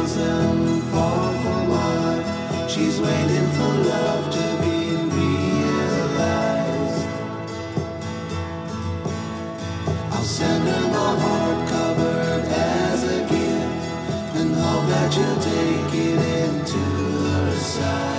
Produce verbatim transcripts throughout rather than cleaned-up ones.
heels and fall for more. She's waiting for love to be realized. I'll send her my heart covered as a gift, and hope that you'll take it into her side.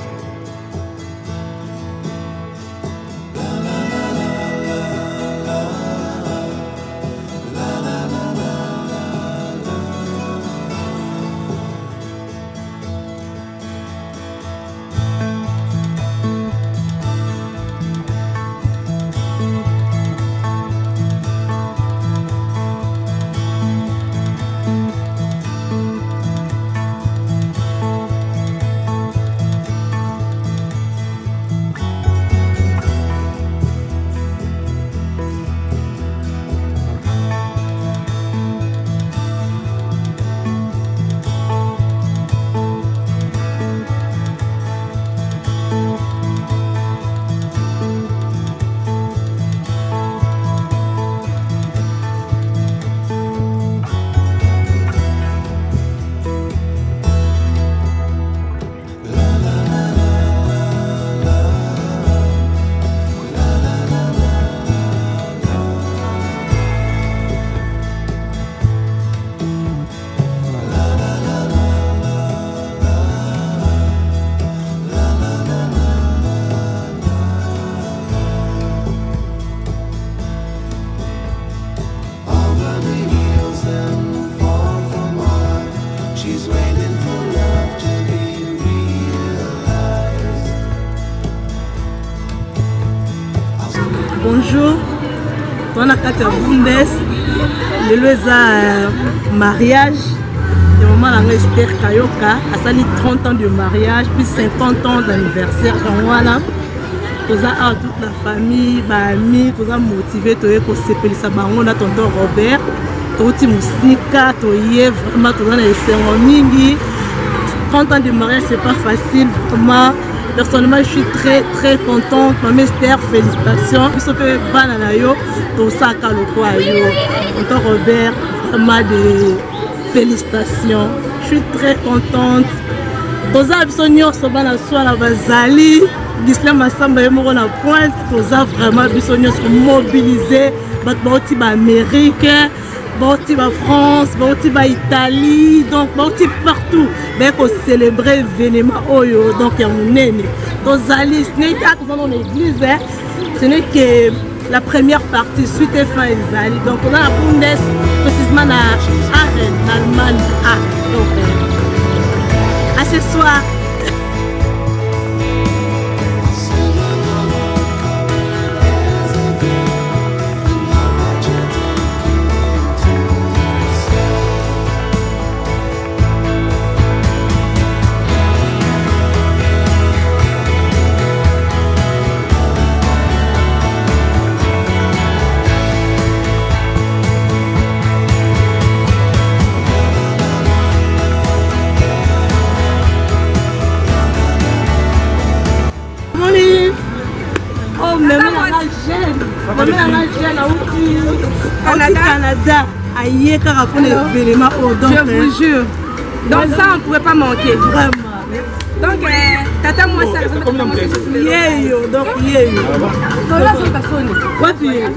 Bonjour, on a quatre Bundes, le loisa mariage, le moment là Esther Kayoka, a sali trente ans de mariage, puis cinquante ans d'anniversaire, voilà. Tous à toute la famille, bah amis, tous à motivé, tous à conseiller ça, bah on a tonton Robert, tous à musique, tous y vraiment tous à les cérémonies. trente ans de mariage, c'est pas facile, vraiment. Personnellement, je suis très très contente. Maman Esther, félicitations. Puis ça fait bananayo, tout ça kaloko ayo. Tonton Robert, vraiment des félicitations. Je suis très contente. Tous ça bisogno so bana soir la bazali. Gisela Massamba et Moro na pointe. Tous ça vraiment bisogno se mobiliser. Bat boti ba américain. Boti ba France, boti ba Italie, donc boti partout. Mais pour célébrer l'événement Oyo, donc il y a mon aîné. Donc Zali, ce n'est pas dans l'église, ce n'est que la première partie, suite et fin Zali. Donc on a la Bundes, précisément à Arène, en Allemagne. Ah, donc à ce soir. Canada, aïe, car après les éléments au donc. Je vous jure. Donc ça, on ne pourrait pas manquer. Vraiment. Donc, euh, tata, moi, ça. Yeah, yo, donc, yeah, yo. Donc là, c'est ta sonne. Quoi, tu es?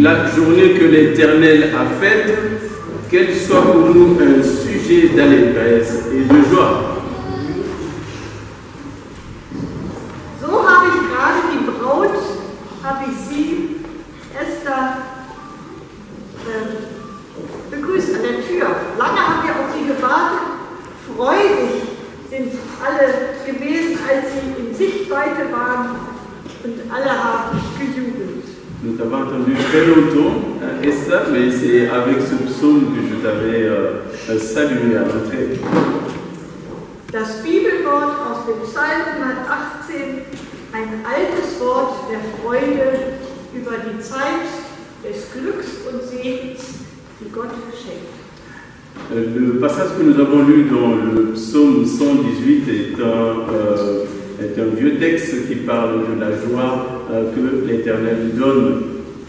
la journée que l'Éternel a faite, qu'elle soit pour nous un sujet d'allégresse et de joie. So habe ich gerade die Braut, habe ich sie, Esther, äh, begrüßt an der Tür. Lange haben wir auf sie gewartet. Freudig sind alle gewesen, als sie in Sichtweite waren, und alle haben gejubelt. Nous t'avons entendu très longtemps, hein, Esther, mais c'est avec ce psaume que je t'avais euh, salué à l'entrée. Das Bibelwort aus dem Psalm hundertachtzehn, ein altes Wort der Freude über die Zeit des Glücks und Segens, die Gott schenkt. Le passage que nous avons lu dans le psaume cent dix-huit est un, euh, est un vieux texte qui parle de la joie euh, que l'Éternel donne.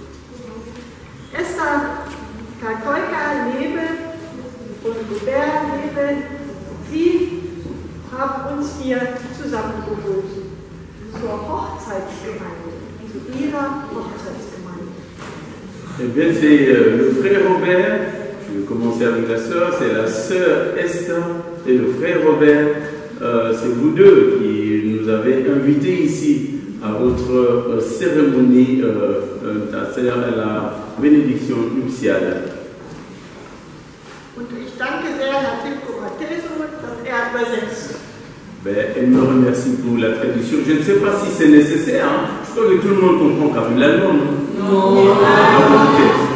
Esther, Kakolka lebe und Robert lebe, sie haben uns hier zusammengeholt zur Hochzeitsgemeinde, zu ihrer Hochzeitsgemeinde. Eh bien, c'est euh, le frère Robert, je vais commencer avec la sœur, c'est la sœur Esther et le frère Robert. Euh, c'est vous deux qui nous avez invités ici à votre euh, cérémonie, euh, euh, c'est-à-dire à la bénédiction nuptiale. Und ich danke sehr Herrn Timko Mateso, dass er übersetzt. Ben, elle me remercie pour la traduction. Je ne sais pas si c'est nécessaire. Hein. Je crois que tout le monde comprend quand même l'allemand. Non. Non. Ah,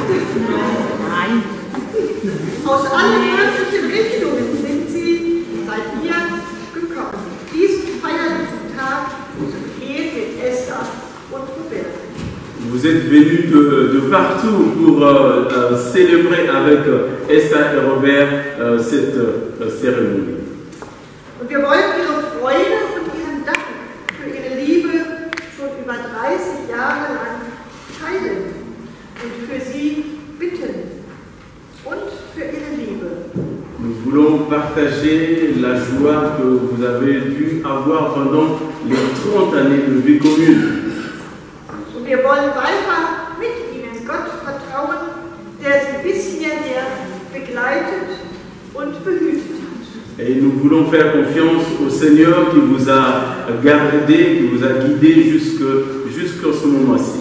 Nein. Aus allen möglichen Richtungen sind sie seit hier gekommen. Diesen feierlichen Tag zu Ehe mit Esther und Robert. Vous êtes venus de, de partout pour euh, euh, célébrer avec euh, Esther et Robert euh, cette euh, cérémonie. Und wir wollen ihre Freude und ihren Dank für ihre Liebe schon über dreißig Jahre lang teilen und für sie bitten und für ihre Liebe. Nous voulons partager la joie que vous avez dû avoir pendant les trente années de vie commune. Und wir wollen weiter mit ihnen Gott vertrauen, der sie bis hierher begleitet und behütet hat. Et nous voulons faire confiance au Seigneur qui vous a gardé, qui vous a guidé jusque, jusqu'à ce moment-ci.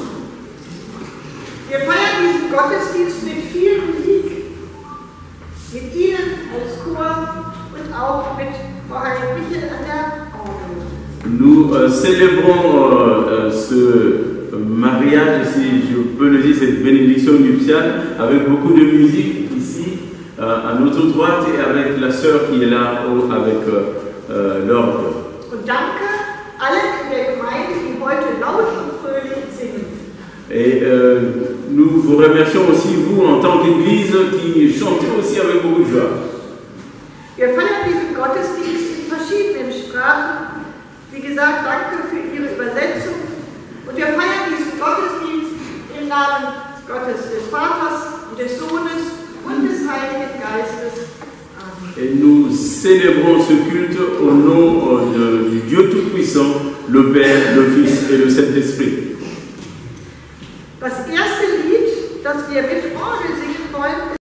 Wir feiern diesen Gottesdienst mit viel Musik, mit Ihnen als Chor und auch mit Frau Heil Michel an der Orgel. Nous euh, célébrons euh, ce mariage, si je peux le dire, cette bénédiction nuptiale, avec beaucoup de musique ici, euh, à notre droite, et avec la sœur qui est là haut avec euh, euh, l'orgue. Und danke allen in der Gemeinde, die heute laut und fröhlich singen. Et euh, nous vous remercions aussi, vous, en tant qu'Église, qui chantez aussi avec beaucoup de joie. Wir feiern diesen Gottesdienst in verschiedenen Sprachen. Wie gesagt, danke für Ihre Übersetzung. Und wir feiern diesen Gottesdienst im Namen Gottes des Vaters, des Sohnes und des Heiligen Geistes. Amen. Et nous célébrons ce culte au nom de, du Dieu Tout-Puissant, le Père, le Fils et le Saint-Esprit. Das erste Lied, das wir mit Orgel singen wollen, ist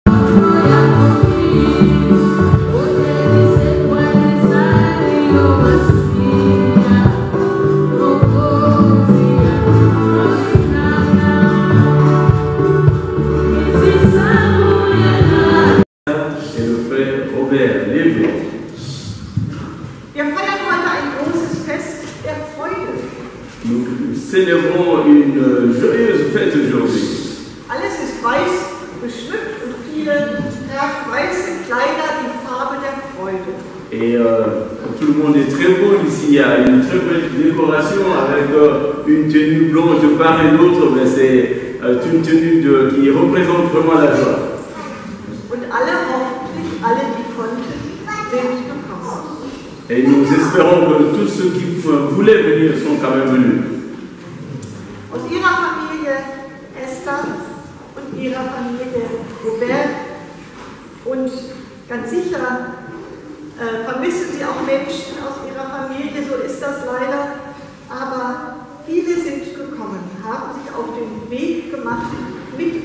et le frère Robert Lévy. Wir feiern heute ein großes Fest der Freude. Nous célébrons une joyeuse fête aujourd'hui. Alles ist weiß geschmückt und viele tragen weiße Kleider, die Farbe der Freude. Et euh, tout le monde est très beau ici. Il y a une très belle décoration avec euh, une tenue blanche de part et d'autre, mais c'est euh, une tenue de, qui représente vraiment la joie. Und alle, hoffentlich alle, die konnten, sind gekommen. Et nous espérons que tous ceux qui voulaient venir sont quand même venus. Aus ihrer Familie Esther und ihrer Familie Robert. Und ganz sicher äh, vermissen sie auch Menschen aus ihrer Familie, so ist das leider. Aber viele sind gekommen, haben sich auf den Weg gemacht mit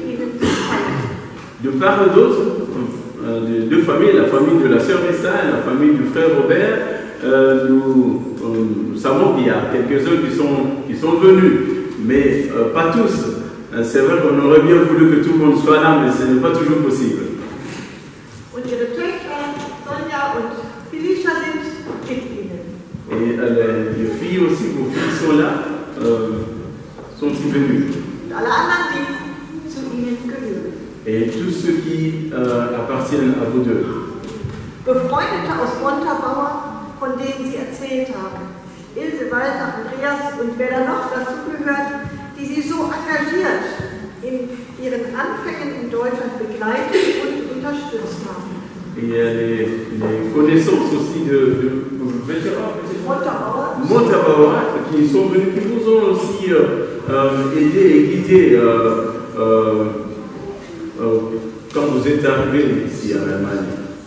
de part et d'autre, euh, de deux familles, la famille de la sœur Esther et la famille du frère Robert, euh, nous, euh, nous savons qu'il y a quelques-uns qui sont, qui sont venus, mais euh, pas tous. C'est vrai qu'on aurait bien voulu que tout le monde soit là, mais ce n'est pas toujours possible. Und ihre Töchter Sonja und Felicia sind mit ihnen. Et euh, les filles aussi, vos filles sont là, euh, sont venues. Und alle anderen, die zu ihnen gehören. Et tous ceux qui euh, appartiennent à vous deux. Befreundete aus Montabaur, von denen Sie erzählt haben. Ilse, Walter, Andreas und wer da noch dazu gehört, die Sie so engagiert in Ihren Anfängen in Deutschland begleitet und unterstützt haben. Et il y a les, les connaissances aussi de, de Montabaur Montabaur qui sont venus, qui vous ont aussi euh, euh, aidé et guidé euh, euh, euh, quand vous êtes arrivés ici à l'Allemagne.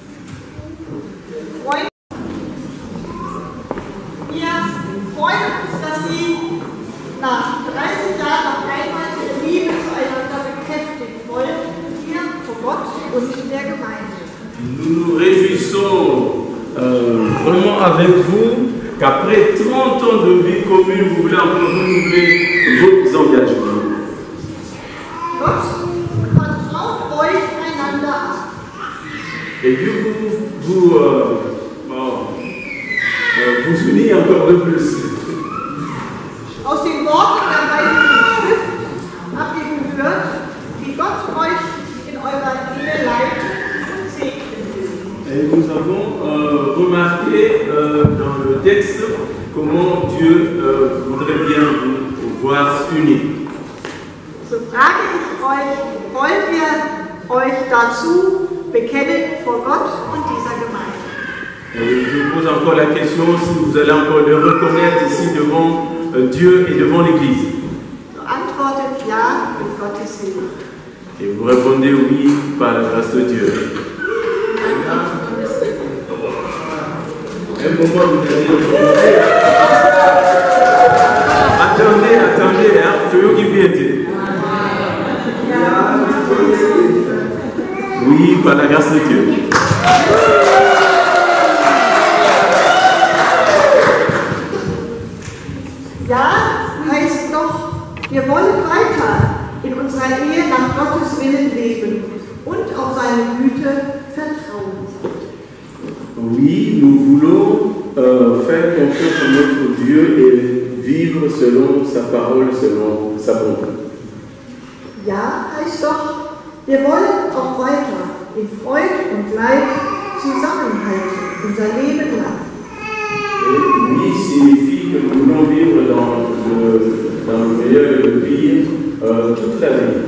Wir freuen uns, dass Sie nach dreißig Jahren noch einmal Ihre Liebe zueinander bekräftigen wollen, hier vor Gott und in der Gemeinde. Nous nous réjouissons euh, vraiment avec vous qu'après trente ans de vie commune, vous voulez encore renouveler vos engagements. Gott vertraut euch einander an. Et Dieu vous, vous, euh, bon, euh, vous unit encore de plus. Aus den Worten der Heiligen Schrift habt ihr gehört, wie Gott euch in eurer Ehe leitet und segnet. Et nous avons euh, remarqué euh, dans le texte comment Dieu euh, voudrait bien vous voir unis. So frage ich euch, wollt ihr euch dazu bekennen vor Gott und dieser Gemeinde? Et je vous pose encore la question si vous allez encore le reconnaître ici devant euh, Dieu et devant l'Église. So antwortet ja mit Gottes Hilfe. Et vous répondez oui par la grâce de Dieu. Et pour moi, vous allez le Attendez, attendez, hein, je veux qu'il vienne. Oui, par la grâce de Dieu. Ja heißt doch, wir wollen weiter in unserer Ehe nach Gottes Willen leben und auf seine Güte vertrauen. Oui, nous voulons euh, faire confiance en notre Dieu et vivre selon sa parole, selon sa bonté. Ja heißt doch, wir wollen auch weiter in Freud und Leid zusammenhalten, unser Leben lang. Et oui signifie que nous voulons vivre dans le, dans le meilleur et le pire euh, toute la vie.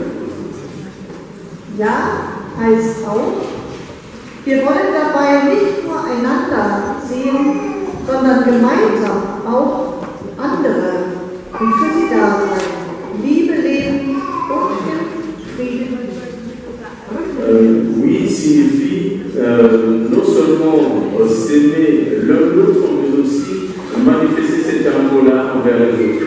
Ja heißt auch, wir wollen dabei nicht nur einander sehen, sondern gemeinsam auch andere und für sie da sein, Liebe leben und in Frieden. Euh, oui signifie euh, non seulement euh, s'aimer l'un l'autre, mais aussi manifester cet amour-là envers les autres.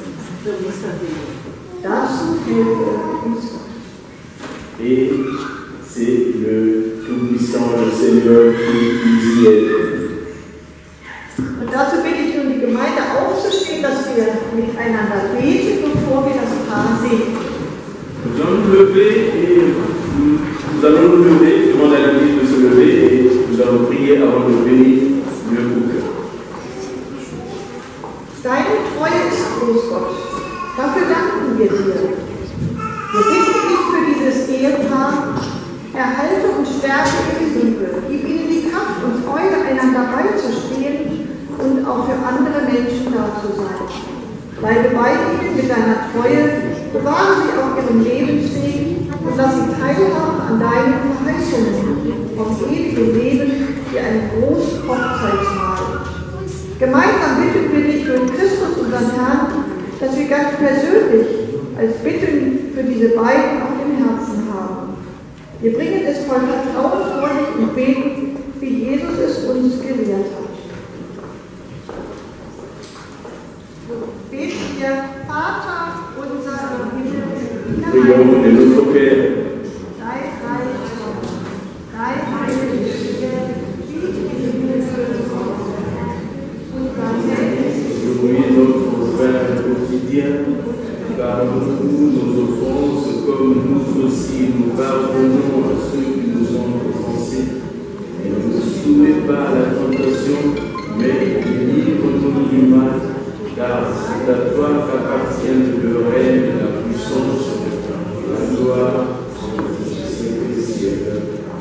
Dazu hilft uns Gott. Et c'est le Tout-Puissant, le Seigneur qui nous y aide. Und dazu bitte ich nun die Gemeinde aufzustehen, dass wir miteinander beten, bevor wir das Paar segnen. Nous allons nous lever et nous allons nous lever, demander à l'Église de se lever et nous allons prier avant de bénir le couple. Deine Treue ist groß, Gott. Dafür danken wir dir. Wir bitten dich für dieses Ehepaar, erhalte und stärke ihre Liebe, gib ihnen die Kraft und Freude, einander beizustehen und auch für andere Menschen da zu sein. Bleibe bei ihnen mit deiner Treue, bewahre sie auf ihrem Lebensweg und lass sie teilhaben an deinen Verheißungen vom ewigen Leben wie ein großes Hochzeitsmahl. Gemeinsam bitten wir dich durch Christus, unseren Herrn, dass wir ganz persönlich als Bitten für diese beiden auf dem Herzen haben. Wir bringen es voll Vertrauen vor dich und beten, wie Jesus es uns gelehrt hat. Beten wir, Vater unser im Himmel, Prions de notre Père. dein Reich tient le règne et la puissance, la gloire, au siècle des siècles.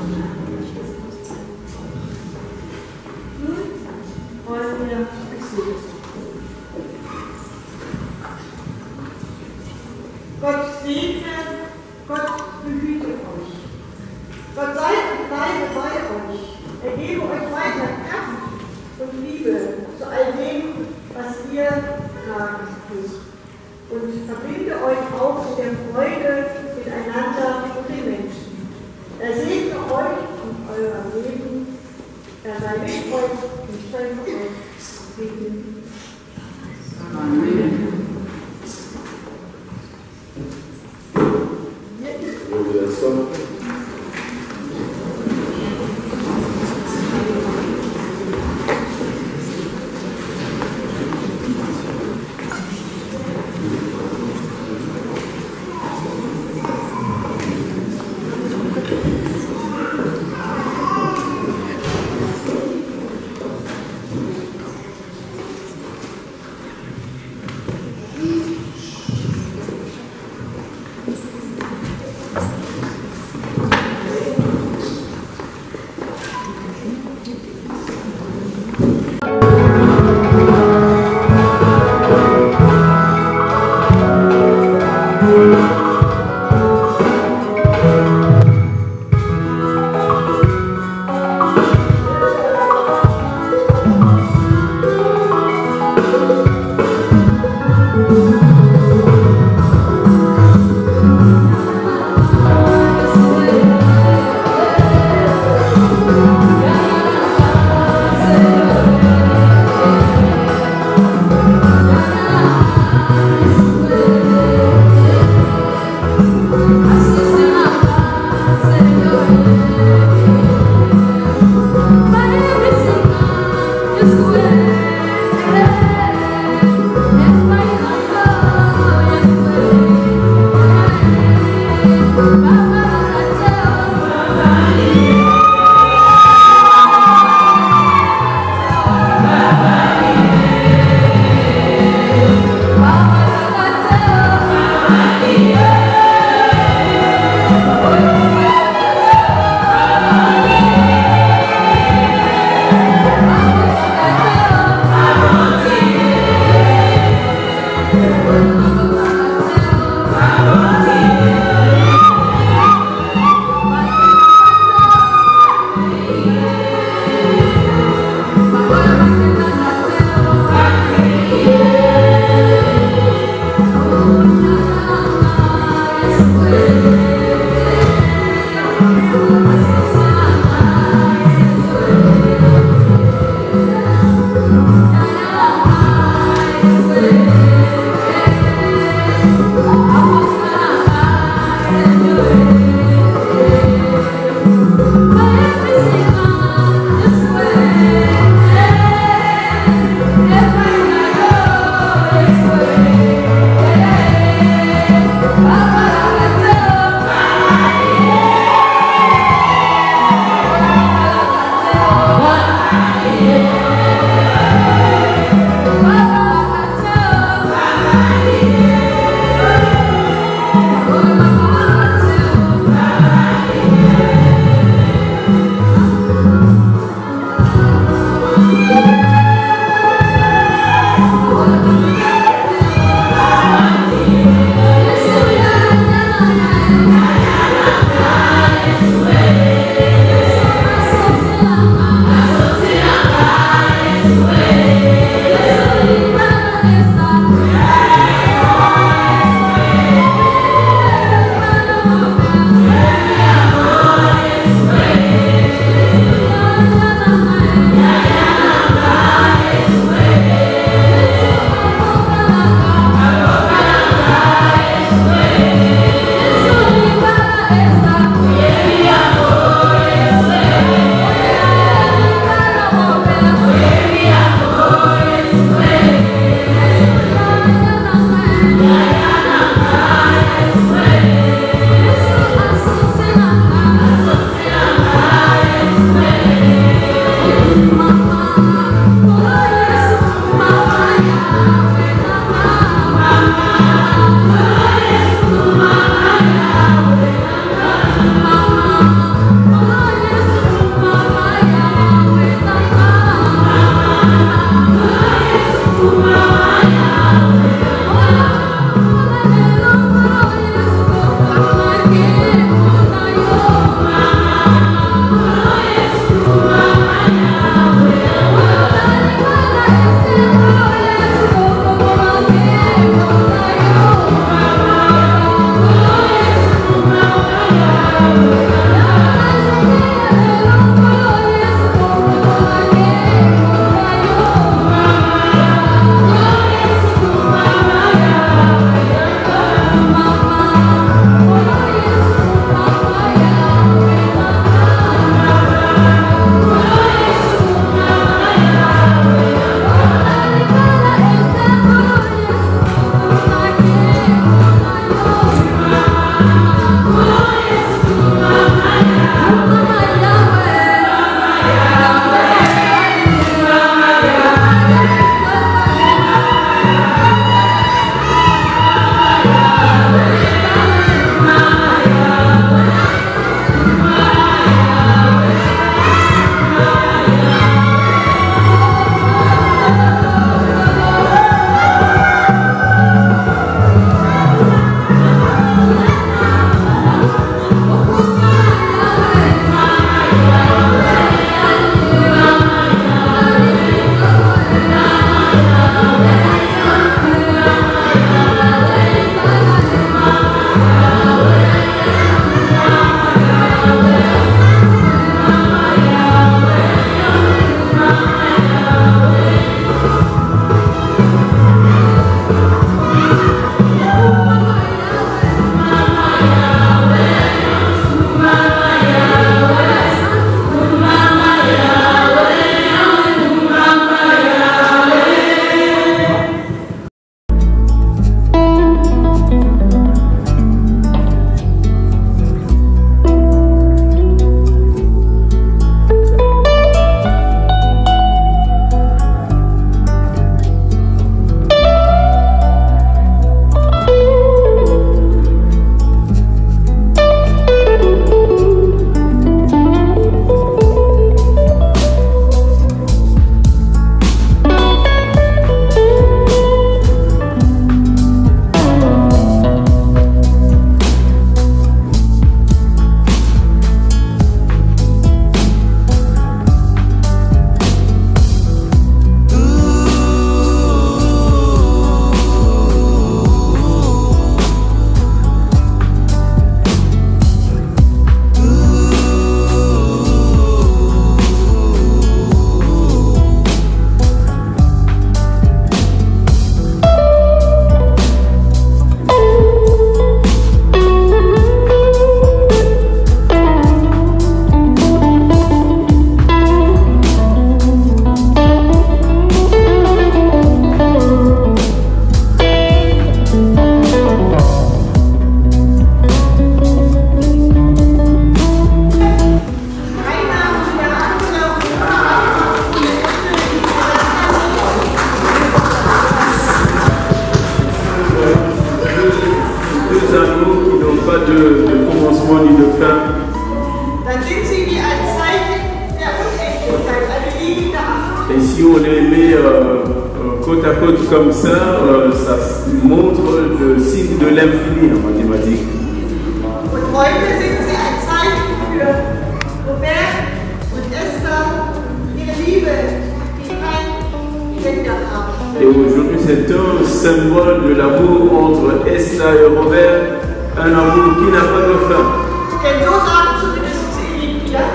Gott segne, Gott behüte euch. Gott sei und bleibe bei euch. Er gebe euch weiter Kraft und Liebe zu all dem, was ihr tragen tut. Und verbinde euch auch mit der Freude miteinander und den Menschen. Er segne euch und euer Leben. Er sei mit euch und schenke euch Frieden. Amen. si on les met euh, euh, côte à côte comme ça, euh, ça montre le signe de l'infini en mathématiques. Und heute sind sie ein Zeichen für Robert und Esther, ihre Liebe, die kein Gender haben. Et aujourd'hui, c'est un symbole de l'amour entre Esther et Robert, un amour qui n'a pas de fin. Denn so sagen zumindest sie Liebkinder,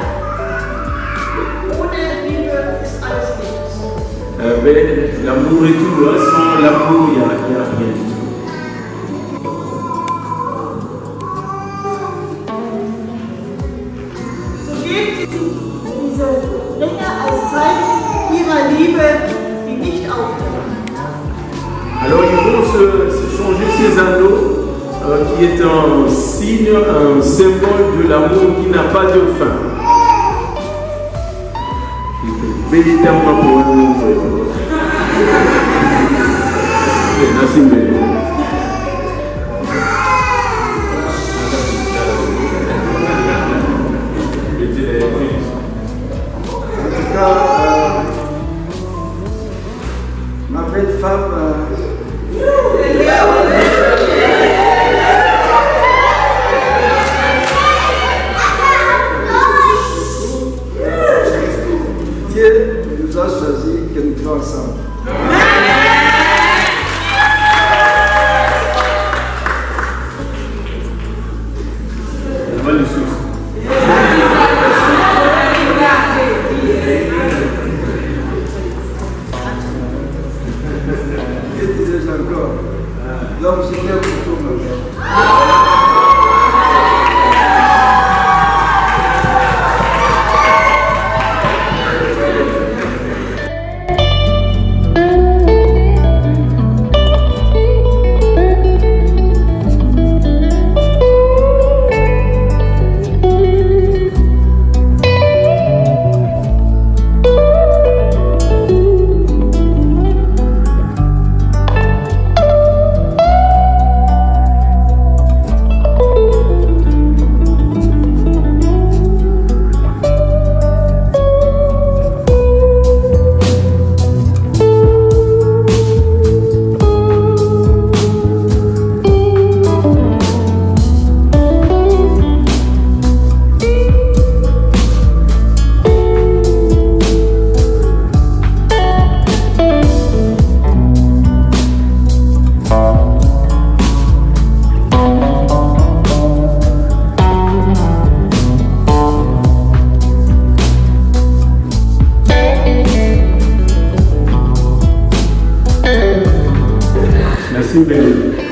ohne Liebe ist alles nichts. Euh, mais l'amour est tout, hein. Sans l'amour, il n'y a, y a rien du tout. So geht diese Ringe als Zeichen ihrer Liebe, die nicht aufhört. Alors ils vont se, se changer ces anneaux, euh, qui est un signe, un symbole de l'amour qui n'a pas de fin. Véritablement pour nous. Merci. En tout cas, euh, ma belle femme, euh, Dieu nous a choisi que nous soyons ensemble. Que disais-je encore? L'homme se lève pour tout le monde. Merci, Bénédicte.